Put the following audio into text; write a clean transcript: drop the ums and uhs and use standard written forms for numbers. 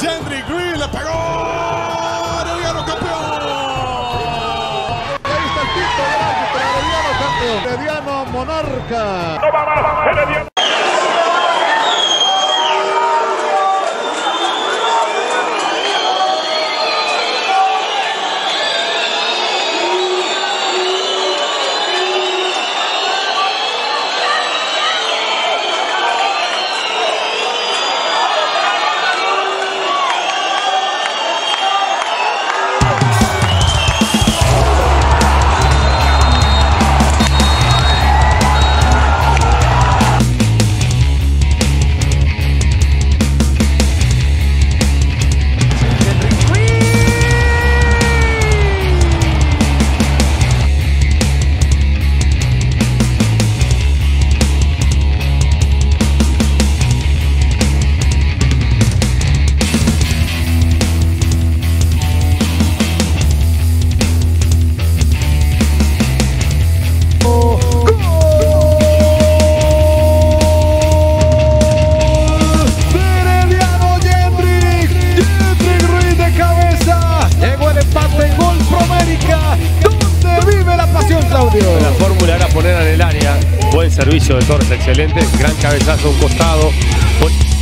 Jendrik Green le pegó. Herediano campeón. Ahí está el quinto del árbitro. Herediano campeón. Herediano monarca. Herediano. La fórmula era poner en el área, buen servicio de Torres, excelente, gran cabezazo a un costado.